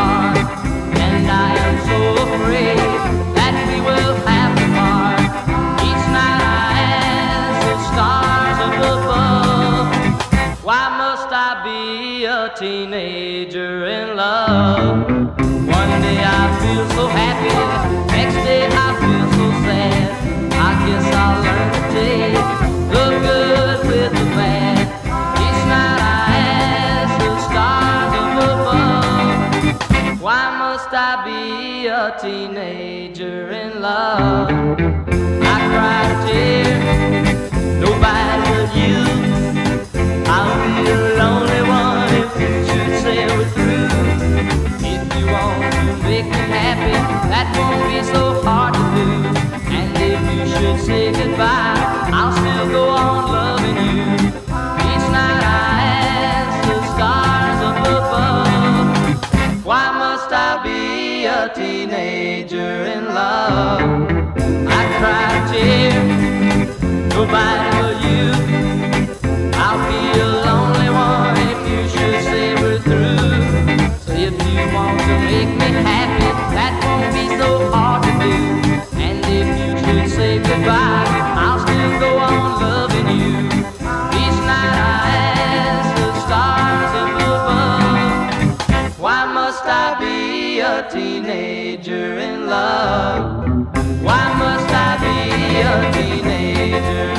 heart, and I am so afraid that we will have to part. Each night I ask the stars up above, why must I be a teenager in love? One day I feel so happy, next day I feel so sad. I guess I'll learn to take the good with the bad. Each night I ask the stars up above, why must I be a teenager in love? I cry a tear, nobody but you. I'll be the lonely one if you should say we're through. If you want to make me happy, that won't be so hard to do. And if you should say goodbye, I'll still go on loving you. Each night I ask the stars up above, why must I be a teenager in love? I cry a tear, nobody but you. I'll be a lonely one if you should say we're through. So if you want to make me happy, that won't be so hard to do. And if you should say goodbye, I'll still go on loving you. Each night I ask the stars up above, why must I be a teenager in love? Why must I be a teenager